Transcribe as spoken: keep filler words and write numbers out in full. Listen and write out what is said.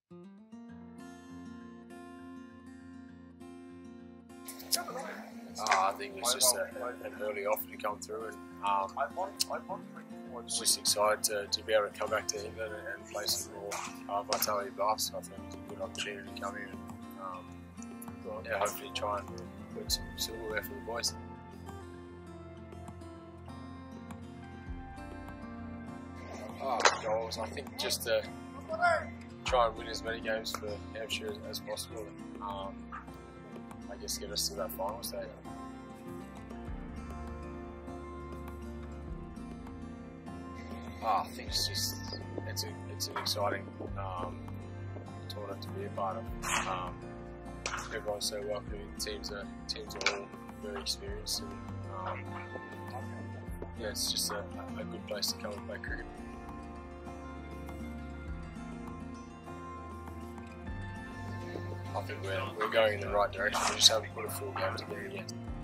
Uh, I think it's just a, an early offer to come through, and um, I was just excited to, to be able to come back to England and, and play some more uh, Vitality Basketball. I think it's a good opportunity to come here and um, yeah, hopefully try and put some silverware for the boys. Oh, goals. I think just to try and win as many games for Hampshire as, as possible. And, um, I guess get us to that final stage. Oh, I think it's just it's a it's an exciting um, tournament to be a part of. Um, everyone's so welcoming. Teams are teams are all very experienced, and um, yeah, it's just a, a good place to come and play cricket. I think we're, we're going in the right direction. We just haven't put a full game together yet.